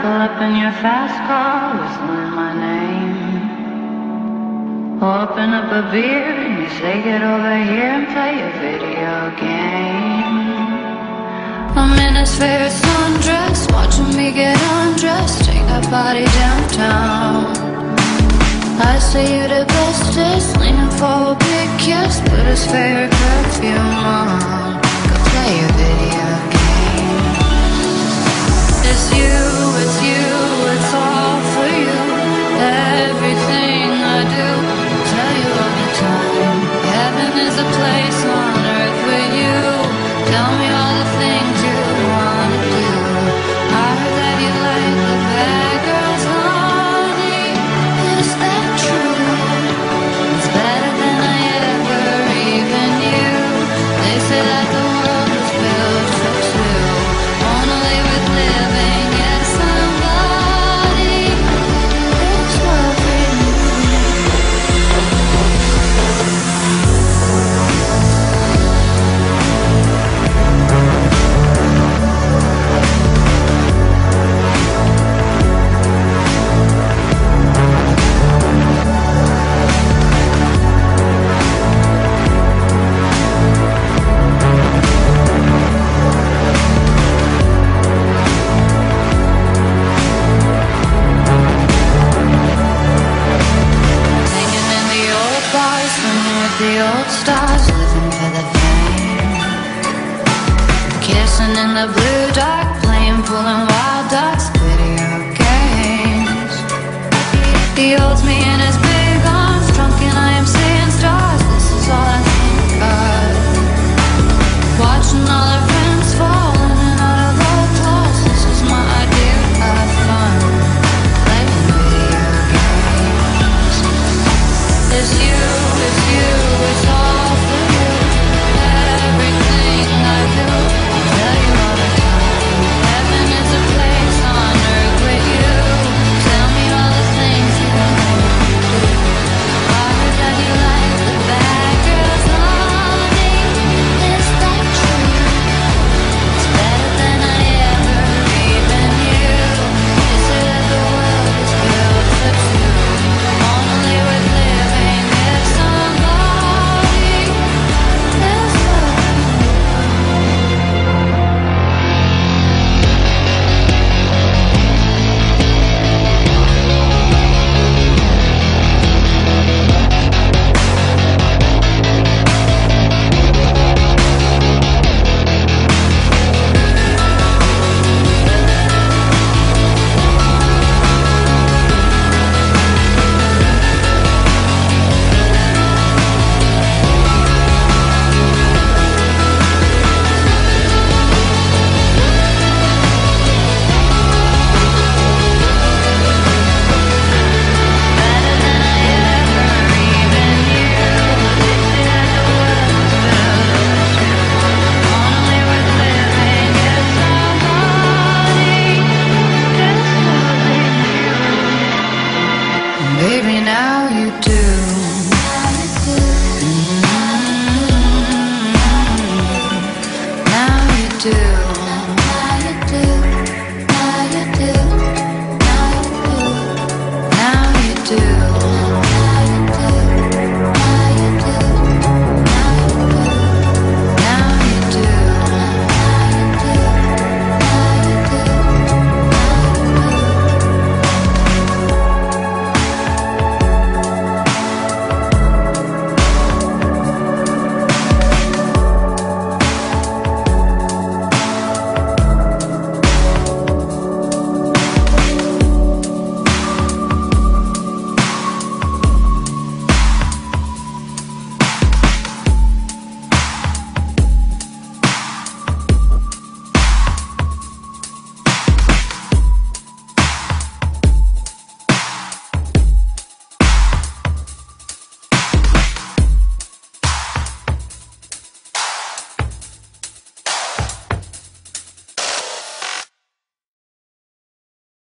Pull up in your fast car, whistling my name. Open up a beer and you say get over here and play a video game. I'm in this favorite sundress, watching me get undressed, take that body downtown. I say you the bestest, leaning for a big kiss, put his favorite perfume on, go play a video game. It's you, it's all for you. Everything I do, tell you all the time. Heaven is a place on earth with you. Tell me all the things you wanna do. I heard that you like the bad girls, honey. Is that true? It's better than I ever even knew. They say that the world was built for two. Wanna live with living as somebody who's loving you. Hanging in the old bars, swimming with the old stars, living for the fame. Kissing in the blue dark, playing, pulling wild dogs, video games. He holds me in his big arms, drunk and I am seeing stars. This is all I think of. Watching all our friends falling in and out of low class. This is my idea of fun, playing video games. It's you, it's all for you. Everything I do, I tell you all the time. Heaven is a place on earth with you. Tell me all the things you want to do. I heard that you like the bad girls, honey. Is that true? It's better than I ever even knew. They say that the world is built for two. Wanna live with living if somebody is loving you. Better than I ever even knew. They say that the world is built for two. Wanna live with living if somebody is loving you. Baby, now you do. Now you do.